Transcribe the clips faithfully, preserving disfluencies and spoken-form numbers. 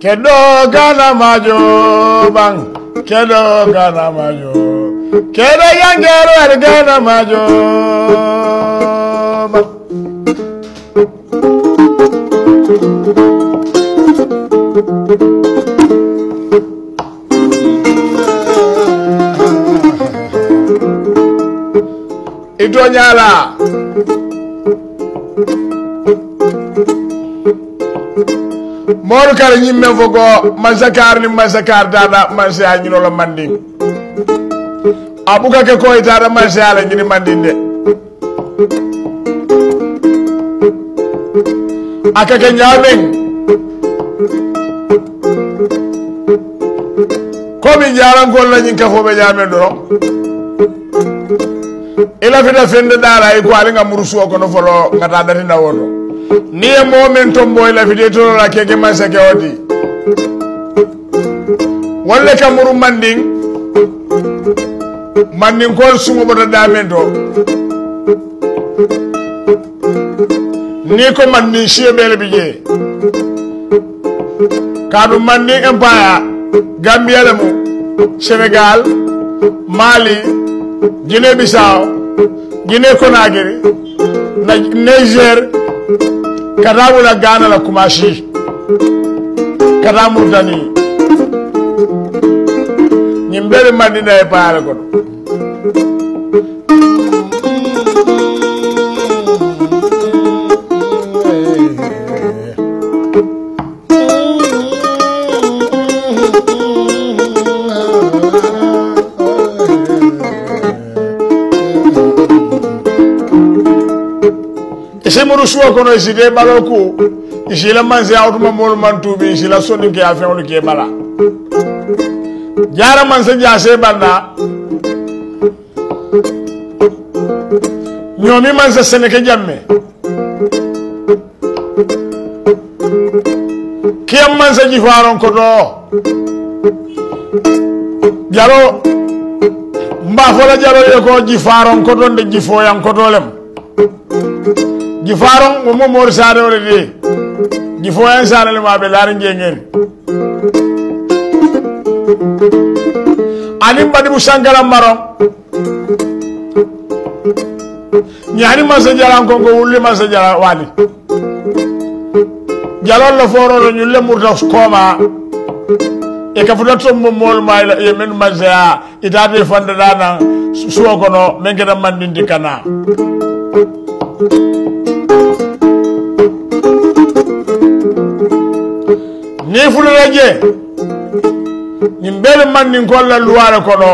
kedo gana majo bang kedo gana majo kedo yangero er gana majo bang itu nyala mor kar nyimme fogo masakar ni masakar dada masya nyino la manding abuka ke ko itara masya la nyini mandinde aka ke nyaben ko mi jaran ko la nyin ka fo be jamen do ila fita fende dara ay ko ali nga murusu ko no folo ngata dati na wono ni e momento boy la fide to la keke masake odi wala ka muru manding manding ko sumo bodo damento ni ko manding shebele bije kadu manding empire Gambia lamu Senegal Mali Guinée Bissau Guinée Conakry Niger Kadamu la Ghana la Kumashi Kadamu Dani Nimbele mandina e paare ko Semuru suwa kono iside baloku isila manzi awtuma mol mantubi isila sonni ke afenolu ke bala jara manse jase banda nyomi manse seneke jamme kiyam manse jifaron ko do jaro mba fola jaro e ko jifaron ko don de jifoyan ko dolem Gifaron mo mor sare wala di gifoyan sare le ma be lar ngeen anim badi bu sangala maron ñaani ma sa jalan ko ko wulli ma sa jala wali jalol la foro ñu le murta koma e ka fudato mo mol may la e men ma za itabe fanda dana suwo ko no men gëna mandindi kana ni fuluraje ni mbele man ni kolla luwara kono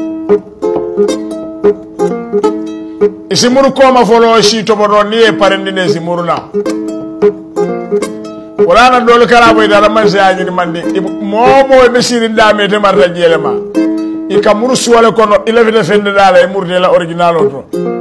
isimuru koma folo shi to bodo ni e parendi ne simuruna wala na dole kala boy dara man sa ni mandi momo be siri dame te marta jelema e kamuru suwale kono ile vite fende dala e murde la original to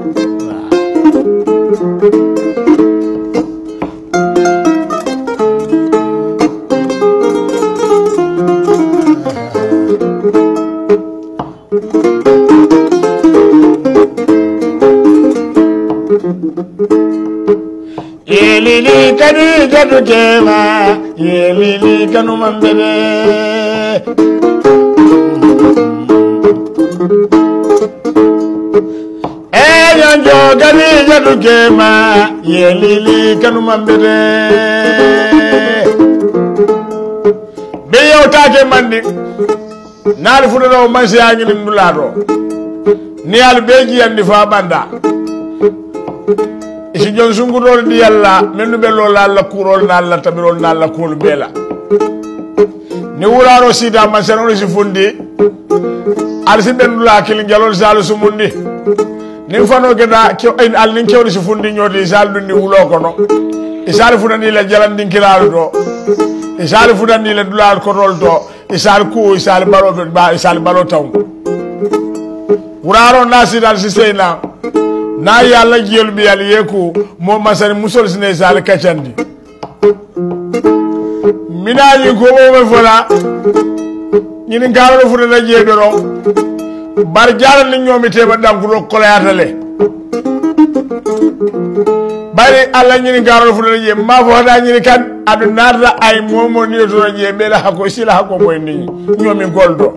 Yelili kanu jadu kema yelili kanu mambere eyanjo kanu jadu kema yelili kanu mambere beyo take mandi nal fudo mansi angi ndulado ni al beji andi fa banda isi jon sungurol di yalla menu bello la la kurol na la tabirol na la kul bela ni wuraro sida masano si fundi alsi bendu la kil jalol sal sumundi ni fano geda ki al ni kewri si fundi nyodi sal dundi wulo kono isal fudani la jalandi kilalo do isal fudani la dulal korol do isal ku isal baro ba isal baro taw wuraro nasidal si seyna na yalla jiyol bi yalla yeku mo masani musol sine sal kachandi minaji ko mo fola ñini ngalo fu na jeedoro bar jaral ni ñomi teba danku ro kolayatale bari alla nyini garol fu je ma fo da nyini kan adu narda ay momo ni to je bela hako sila hako boy ni nyomi goldo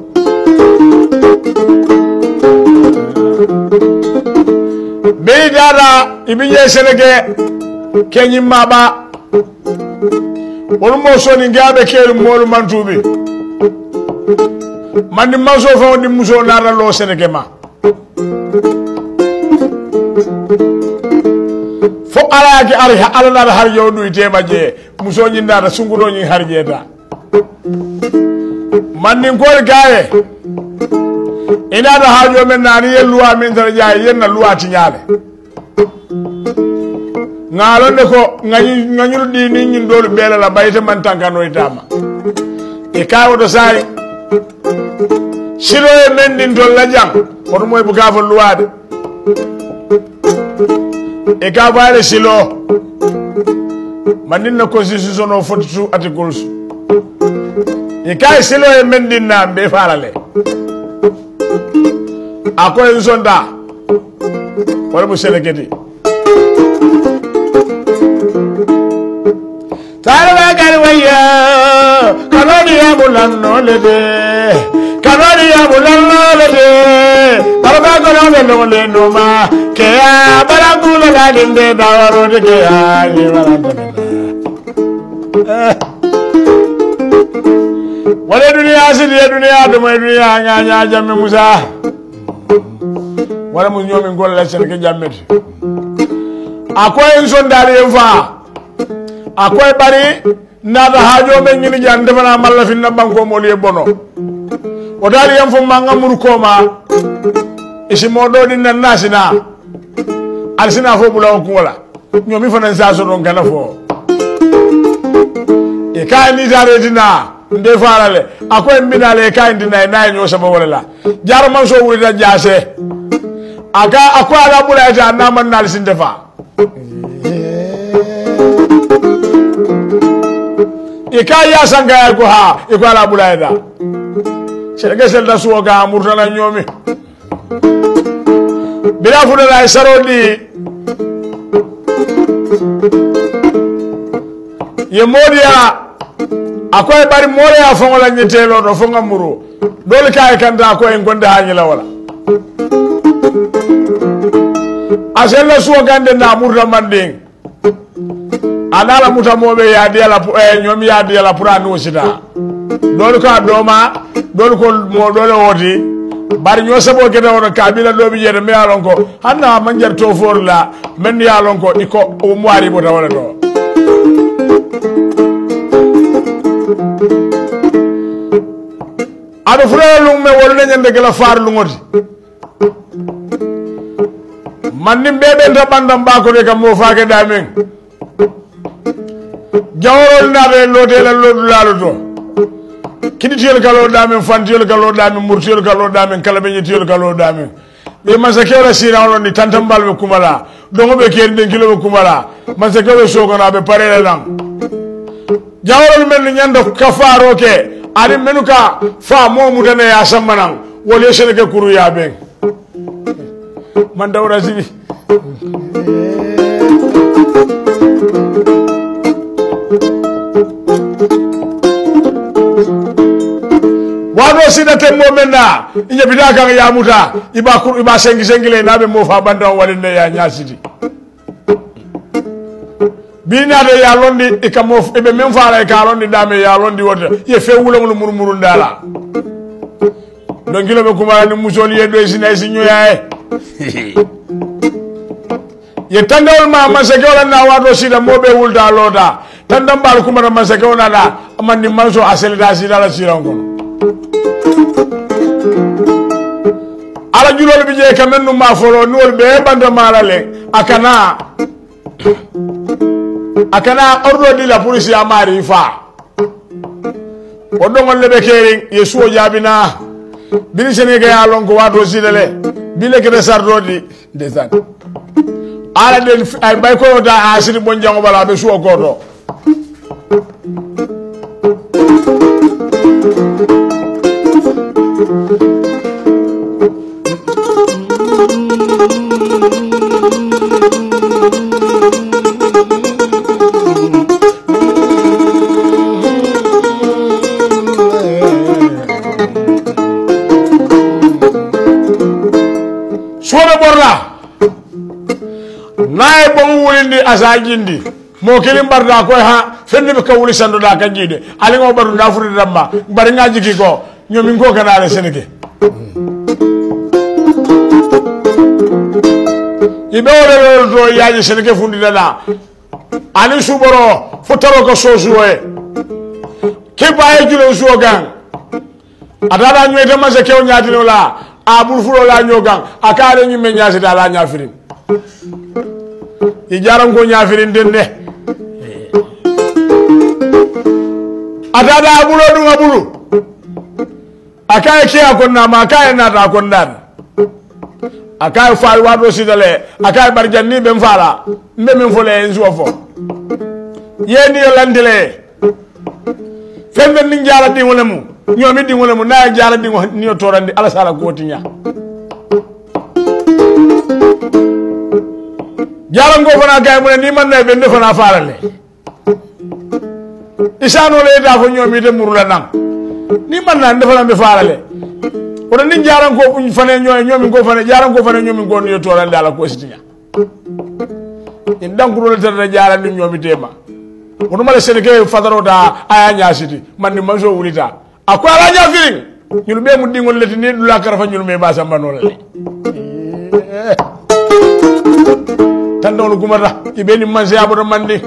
be dara ibije senege kenyi maba wol mo soni ngabe kel mol mantubi mandi maso fa di muso nara lo senege ma fo ala ki ari ala na har yodu itema je muso nyi ndara sungudo nyi har jeda mandi ngol gaye ina da hajo men nani yeluwa min tar jaay yenna luwa ti nyaale ngalonde ko ngani nganyul di ni nyin dolu bela la bayte man tankano itama e kawo do sai siro e men din dol la jam oto moy bu gafo luwade e ka baale silo manin na constitution o forty-two articles e kay silo e men din na be farale akoy zonda wala bu seleketi Tara gari waya kanoni ya bulanno lede kanoni ya bulanno lede barba kono belo le noma ke ya barangulo la dinde dawaro de ke ya ni baranda wala dunia sidi dunia do moy dunia nya nya jamme musa wala mu ñomi ngol la sen ke jammeti akoy sondari en fa akoy bari nada hajo men ñini jan defana malla fi na banko mo li bono o dali yam fo manga mur ko ma isi modo din na nasina alsina fo bula ko wala ñomi fa nan sa so don kana fo e kay ni dare dina nde farale akoy mbinale kay dina nay ño sama wala la jar man so wuri da jaase aka akwa ala bula ita na man nal sin defa ika ya sanga ko ha iko ala bula ida sele sel da suwa ga murtala nyomi bila fu da sarodi ye modia akoy bari moria fongola nyetelo do fonga muru dole kay kanda ko en gonda hanyila wala asella suwa gande na murda manding anala muta mobe ya dia la eh nyomi ya dia la puranu sita dol ko doma dol ko mo dole woti bar nyo sabo kete wona kabila do bi jere me alon ko hanna manjar to for la men ya alon ko iko o moari bo wala do ado fura lu me wala nyande gala far lu ngoti mannim bebe ta bandam ba ko de kam mo faake damen jawrol nabe lotela lodu laluto kiditiel kalo damen fantiel kalo damen murtiel kalo damen kala be nyetiel kalo damen be masakela sira on ni tantambal be kumala dongo be ken den kilo be kumala masakela sogona be parela lang jawrol men nyando kafaro ke ari menuka fa mo mutane ya sammanan wole seneke kuru ya ben man dawra sibi wado sida temmo menna inye bidaka ya muta iba kur iba sengi sengile nabe mo fa banda walinde ya nyasiti bina de ya londi ikamo ebe men faala ka londi dame ya londi wota ye fe wulo murmuru ndala don kilo be kuma ni musoni ye do sina sinyo yae ye tandol ma masakola na wado sida mobe wulda loda tandam bal kuma na masakola na amani manso aselda sida la sirango ala julol bi je kamen no ma folo nol be banda malale akana akana ordo di la police ya mari fa odo ngol lebe kering yesu jabina bini senega ya lonko wado sidele bile ke sardo di desan ala den ay bay ko da asiri bon jango bala be suo godo naye bon wulindi asajindi mo kilim barda ko ha fendi be kawuli sando da ka jide ali ngo baru da furi damba bari nga jiki ko ñomi ko kanale seneke ibe wala do yaaji seneke fundi dada ani suboro fotaro ko sosuwe ke baye julo suogan adada ñoyte ma se kew ñaatino la a bul fulo la ñogan akale ñi me ñaasi da la ñaafirin i jaram ko ñaafirin dende adada abulo dum abulu akaye ke akonna ma akaye nata akondan akaye faal wado sidale akaye barjanni ben fala mbe men fole en suwafo yeni yolandile fembe min jara di wala mu ñomi di wala mu na jara di ni torandi ala sala gotinya jara ngo fana gay mu ni man na be ndef na faalale isano le da ko ñomi de murula nam ni man na ndef na be faalale o ni jara ngo bu fane ñoy ñomi ngo fane jara ngo fane ñomi ngo ni torandi ala ko sitinya indan ko le tar jara ni ñomi tema wono mala seneke fadaro da aya nyaasiti man ni manso wulita akwa ala nyaafiri ñul be mu dingol leti ni dula karafa ñul me ba samba no le tan dawlu gumata ibeni manse abado mandi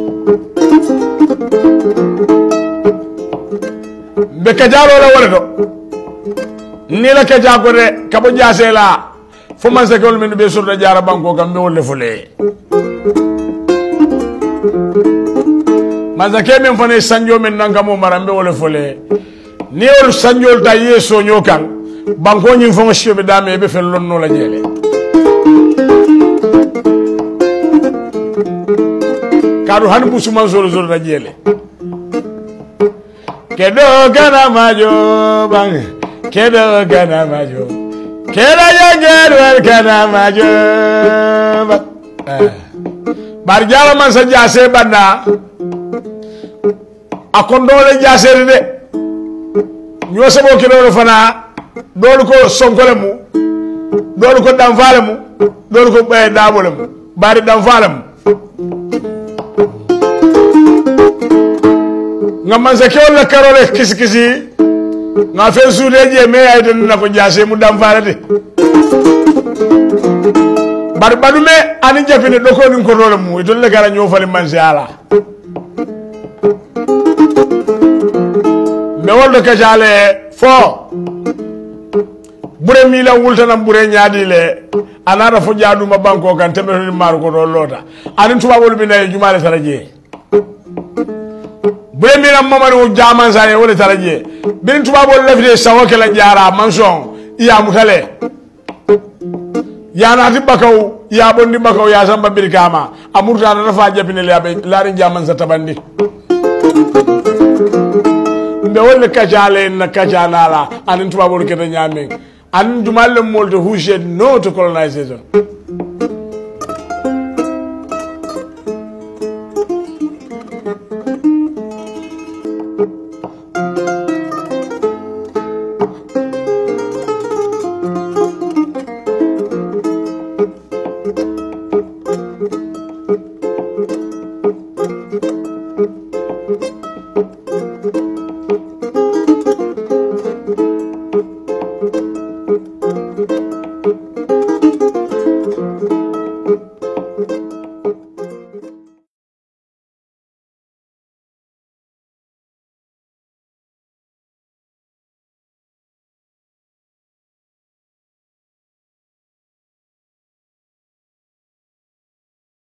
be kajalo la wala do ni la kajago de kabo jaasela fo man se kol men be surda jara banko gambe wolle fule mazake men fane sanjo men nangamo marambe wole fole ni ol sanjol ta yeso nyokan banko nyin fo shebe dame be fel lonno la jele kadu han busu man zoro zoro la jele kedo gana majo bang kedo gana majo keda yager wel gana majo bar jala man sa jase banda akondole jaseri de ñoo sabo ki do fana dolu ko sonkole mu dolu ko dam faale mu dolu ko bay dabole mu bari dam faale mu nga man sa keol la karole kisi kisi nga fe suude je me ay den na ko jase mu dam faale de bar badume ani jafine do ko ni ko dole mu to le gara ñoo fali man si ala me woldo kajale fo bure mi la wultana bure nyaadi le anara fo jaadu ma banko kan tembe ni maru ko do lota anin tuba wol bi nay jumaale taraje bure mi la mamanu jaman sane wol taraje bin tuba wol lafide sawoke la jara manson iya mutale ya na tibakaw ya bondi bakaw ya samba birkama amurta na fa japine le abe laari jaman sa tabandi mbe wol kajale na kajana la anin tuba bol kete nyame an jumal molto who said no to colonization